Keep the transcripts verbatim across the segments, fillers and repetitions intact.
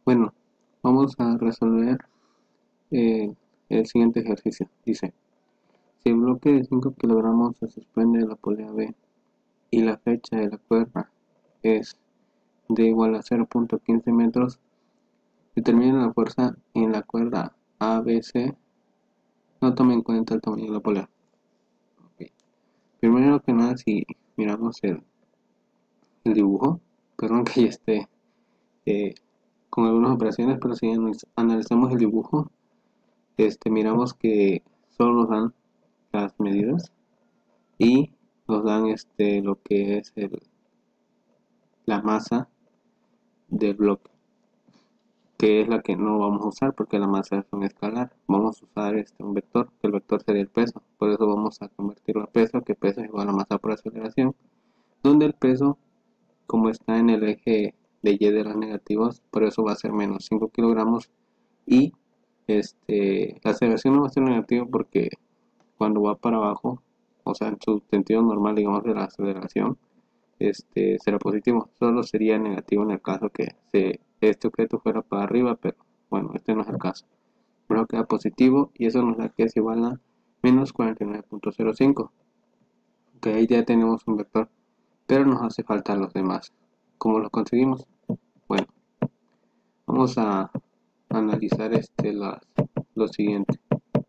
Bueno, vamos a resolver eh, el siguiente ejercicio. Dice, si el bloque de cinco kilogramos se suspende de la polea B y la fecha de la cuerda es de igual a cero punto quince metros, determina la fuerza en la cuerda A B C. No tome en cuenta el tamaño de la polea. Okay. Primero que nada, si miramos el, el dibujo, perdón que ya esté eh, con algunas operaciones, pero si analizamos el dibujo, este, miramos que solo nos dan las medidas y nos dan este lo que es el, la masa del bloque, que es la que no vamos a usar porque la masa es un escalar. Vamos a usar este un vector, que el vector sería el peso. Por eso vamos a convertirlo a peso, que peso es igual a masa por aceleración, donde el peso, como está en el eje de y de los negativos, por eso va a ser menos cinco kilogramos. Y este la aceleración no va a ser negativa porque cuando va para abajo, o sea, en su sentido normal, digamos, de la aceleración, este será positivo. Solo sería negativo en el caso que se, este objeto fuera para arriba, pero bueno, este no es el caso. Pero queda positivo y eso nos da que es igual a menos cuarenta y nueve punto cero cinco. Ok, ahí ya tenemos un vector, pero nos hace falta los demás. ¿Cómo los conseguimos? Bueno, vamos a analizar este las, lo siguiente.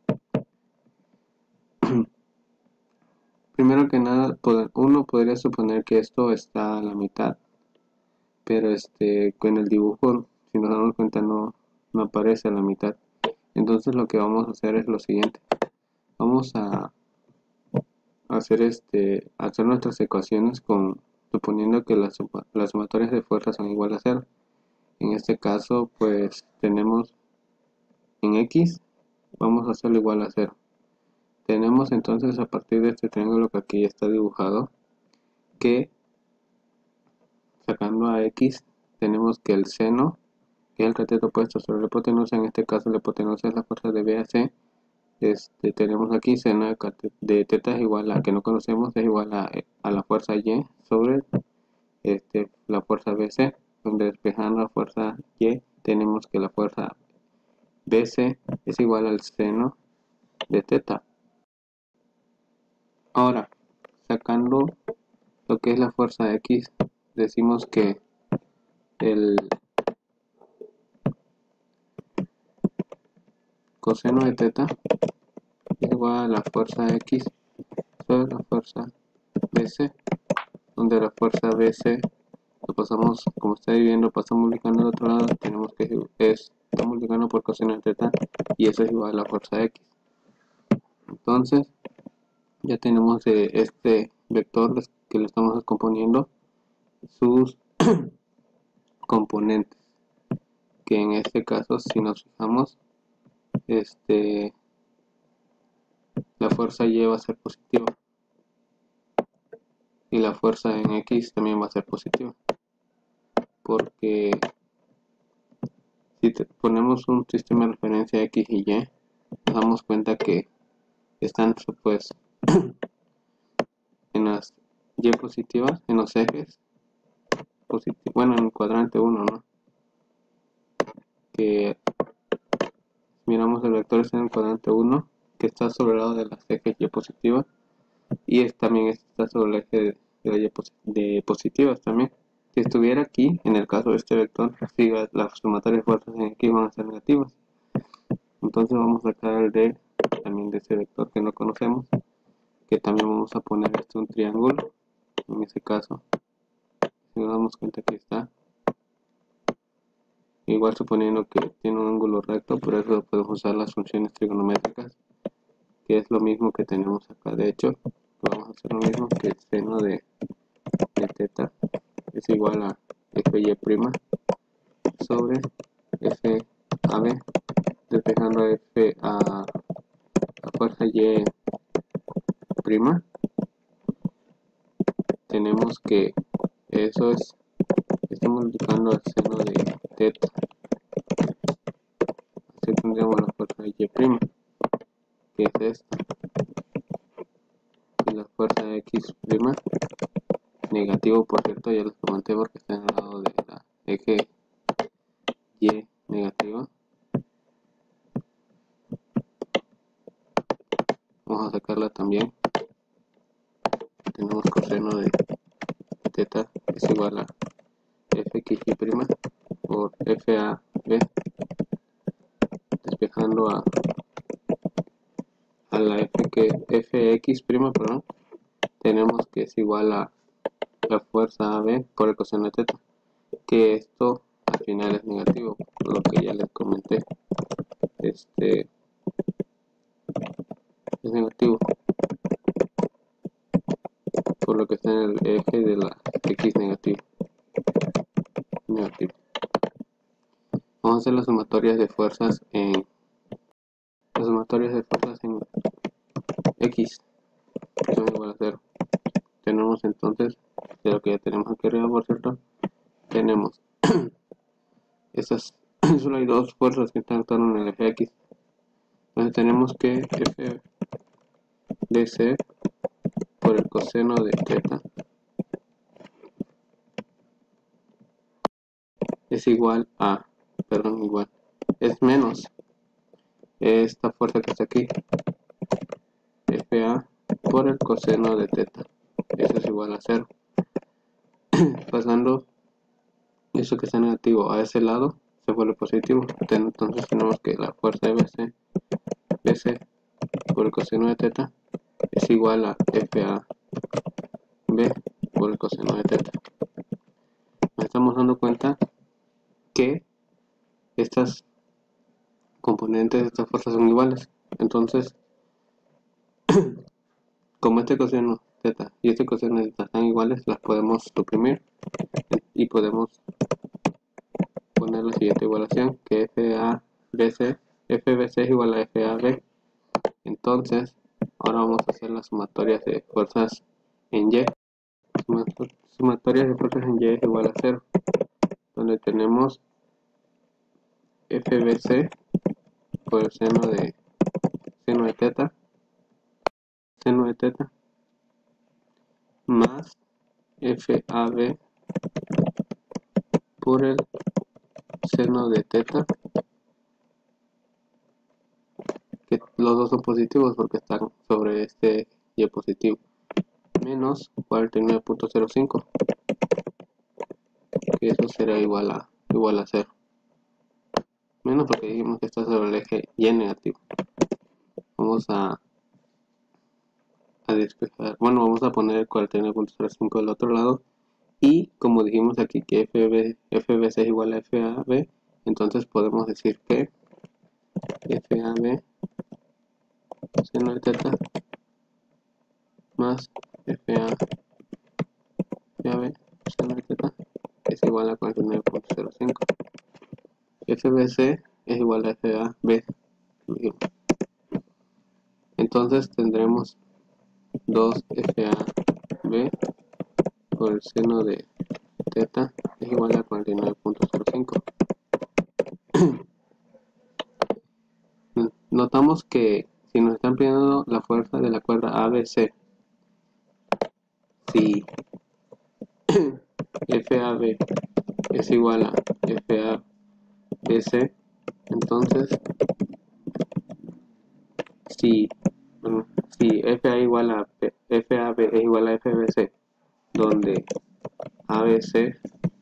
Primero que nada, uno podría suponer que esto está a la mitad, pero este con el dibujo, si nos damos cuenta, no, no aparece a la mitad. Entonces lo que vamos a hacer es lo siguiente. Vamos a hacer este hacer nuestras ecuaciones con suponiendo que las, las sumatorias de fuerzas son iguales a cero. En este caso, pues tenemos en X, vamos a hacerlo igual a cero. Tenemos entonces, a partir de este triángulo que aquí está dibujado, que sacando a X, tenemos que el seno, que es el cateto opuesto sobre la hipotenusa, en este caso la hipotenusa es la fuerza de B a C. Este, tenemos aquí seno de, de teta es igual a, que no conocemos, es igual a, a la fuerza Y sobre este, la fuerza B C, donde despejando la fuerza Y, tenemos que la fuerza B C es igual al seno de teta. Ahora, sacando lo que es la fuerza X, decimos que el coseno de teta es igual a la fuerza X sobre la fuerza B C, donde la fuerza B C lo pasamos, como estáis viendo, pasamos multiplicando al otro lado, tenemos que es, está multiplicando por coseno de teta y eso es igual a la fuerza X. Entonces, ya tenemos de este vector que le estamos descomponiendo sus componentes, que en este caso, si nos fijamos, este la fuerza Y va a ser positiva y la fuerza en X también va a ser positiva, porque si ponemos un sistema de referencia X y Y, nos damos cuenta que están pues en las Y positivas, en los ejes positivos, bueno, en el cuadrante uno, ¿no? Que miramos el vector está en el cuadrante uno, que está sobre el lado de las ejes Y positivas, y es, también está sobre el eje de, de, la y posi de positivas también. Si estuviera aquí, en el caso de este vector, si las sumatorias de fuerzas en X van a ser negativas. Entonces vamos a sacar el de también de ese vector que no conocemos, que también vamos a poner este un triángulo. En ese caso, si nos damos cuenta que está igual, suponiendo que tiene un ángulo recto, por eso podemos usar las funciones trigonométricas, que es lo mismo que tenemos acá. De hecho, vamos a hacer lo mismo, que el seno de, de teta es igual a F Y' sobre F A B, despejando a F a la fuerza Y prima. Tenemos que eso es, estamos multiplicando el seno de teta, así tendríamos la fuerza Y prima, que es esta, y la fuerza X prima, negativo por cierto, ya lo comenté porque está en el lado de la eje Y simplificarla también. Tenemos coseno de teta es igual a fxy' por fab, despejando a, a la f que fx', perdón, tenemos que es igual a la fuerza A B por el coseno de teta, que esto al final es negativo, por lo que ya les comenté. Este es negativo, por lo que está en el eje de la x negativo. negativo. Vamos a hacer las sumatorias de fuerzas en las sumatorias de fuerzas en x, son igual a cero. Tenemos entonces, de lo que ya tenemos aquí arriba, por cierto, tenemos estas, solo hay dos fuerzas que están actuando en el eje x. Entonces tenemos que f de c por el coseno de teta es igual a, perdón, igual, es menos esta fuerza que está aquí, fa por el coseno de teta, eso es igual a cero. Pasando eso que está negativo a ese lado, se vuelve positivo. Entonces tenemos que la fuerza de bc, bc por el coseno de teta es igual a fab por el coseno de teta. Nos estamos dando cuenta que estas componentes de estas fuerzas son iguales. Entonces, como este coseno teta y este coseno de teta están iguales, las podemos suprimir y podemos poner la siguiente igualación, que fabc, fbc es igual a fab. Entonces, ahora vamos a hacer las sumatorias de fuerzas en y. Sumatorias de fuerzas en y es igual a cero, donde tenemos fbc por el seno de seno de teta seno de teta más fab por el seno de teta, que los dos son positivos porque están sobre este y positivo, menos cuarenta y nueve punto cero cinco, que eso será igual a igual a cero, menos porque dijimos que está sobre el eje y negativo. Vamos a a despejar, bueno, vamos a poner el cuarenta y nueve punto cero cinco del otro lado, y como dijimos aquí que fb, fbc es igual a fab, entonces podemos decir que fab seno de teta más fa fab seno de teta es igual a cuarenta y nueve punto cero cinco. fbc es igual a fab. Entonces tendremos dos fab por el seno de teta es igual a cuarenta y nueve punto cero cinco. Notamos que si nos están pidiendo la fuerza de la cuerda A B C, si fab es igual a fabc, entonces si, bueno, si fa igual a fab es igual a fbc, donde abc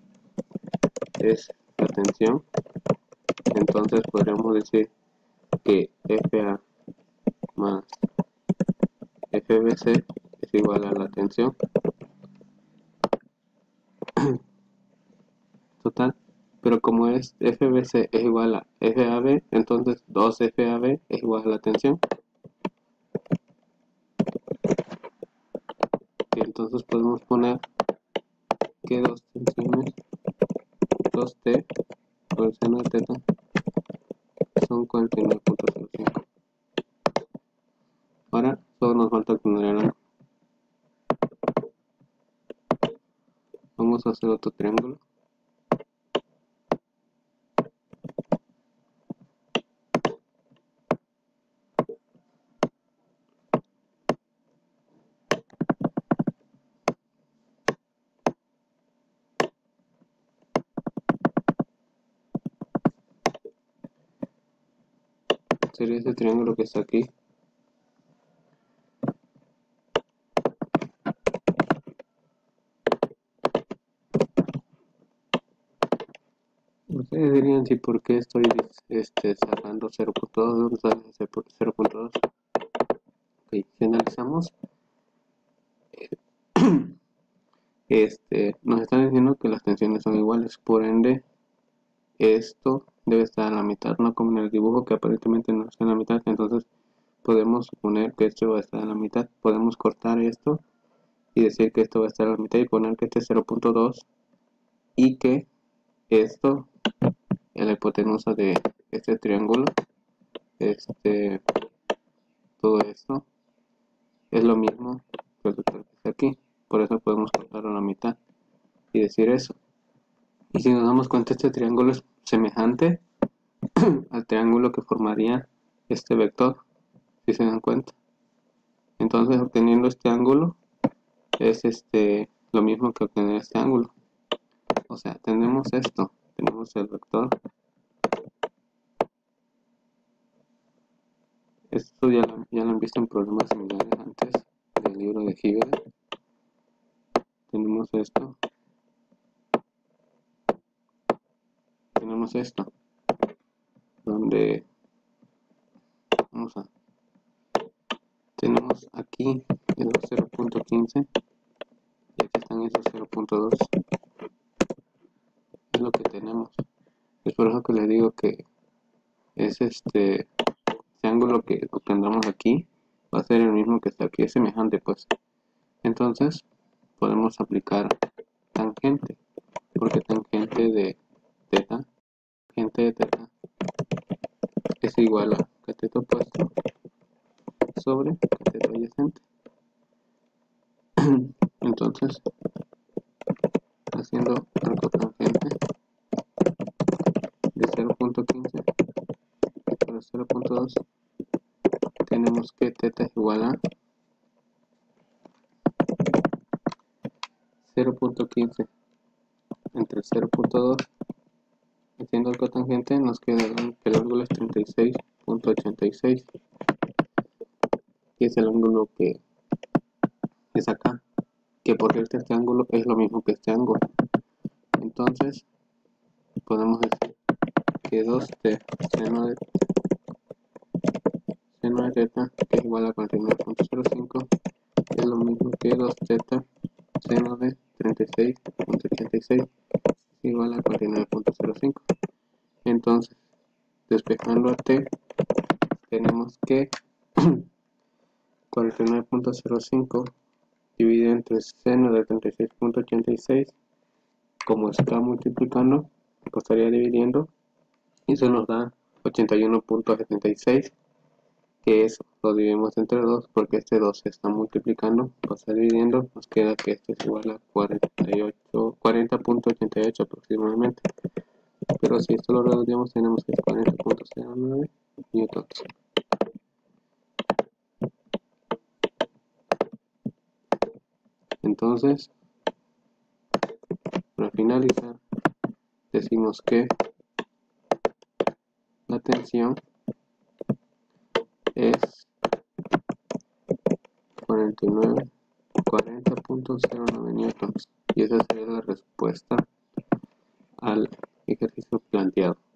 es la tensión, entonces podríamos decir que fa más fbc es igual a la tensión total. Pero como es fbc es igual a fab, entonces dos fab es igual a la tensión. Y entonces podemos poner que dos tensiones, dos t por el seno de teta, son cuarenta y nueve punto cero cinco. Ahora solo nos falta tener algo. Vamos a hacer otro triángulo. Sería ese triángulo que está aquí. Ustedes dirían si por qué estoy este, cerrando cero punto dos, ¿dónde sale cero punto dos? Ok, si analizamos, este, nos están diciendo que las tensiones son iguales, por ende, esto debe estar a la mitad, no como en el dibujo que aparentemente no está en la mitad. Entonces podemos suponer que esto va a estar a la mitad. Podemos cortar esto y decir que esto va a estar a la mitad y poner que este es cero punto dos y que esto es la hipotenusa de este triángulo, este, todo esto es lo mismo que el vector que está aquí. Por eso podemos cortarlo a la mitad y decir eso. Y si nos damos cuenta, este triángulo es semejante al triángulo que formaría este vector, si se dan cuenta. Entonces, obteniendo este ángulo es este lo mismo que obtener este ángulo. O sea, tenemos esto, tenemos el vector. Esto ya lo, ya lo han visto en problemas similares antes del libro de Hegel. Tenemos esto. Tenemos esto. Donde vamos a tenemos aquí el cero punto quince y aquí están esos cero punto dos. Es lo que tenemos. Es por eso que les digo que es este, este ángulo que obtendremos aquí va a ser el mismo que está aquí, es semejante pues. Entonces podemos aplicar tangente, porque tangente de teta, tangente de teta es igual a cateto opuesto sobre cateto adyacente. Entonces, haciendo arco tangente de cero punto quince sobre cero punto dos, tenemos que teta es igual a cero punto quince entre cero punto dos. Haciendo el cotangente nos queda que el ángulo es treinta y seis punto ochenta y seis, que es el ángulo que es acá, que por cierto este ángulo es lo mismo que este ángulo. Entonces podemos decir que dos t seno de, seno de teta, que es igual a cuarenta y nueve punto cero cinco, es lo mismo que dos teta seno de treinta y seis punto ochenta y seis, igual a cuarenta y nueve punto cero cinco. Entonces, despejando a t, tenemos que cuarenta y nueve punto cero cinco dividido entre seno de treinta y seis punto ochenta y seis, como está multiplicando, pues estaría dividiendo y eso nos da ochenta y uno punto setenta y seis, que eso lo dividimos entre dos porque este dos se está multiplicando, pues está dividiendo, nos queda que esto es igual a cuarenta punto ochenta y ocho aproximadamente. Pero si esto lo reducimos tenemos que es cuarenta punto cero nueve newtons. Entonces, para finalizar, decimos que la tensión es cuarenta punto cero nueve newtons y esa sería la respuesta al ejercicio planteado.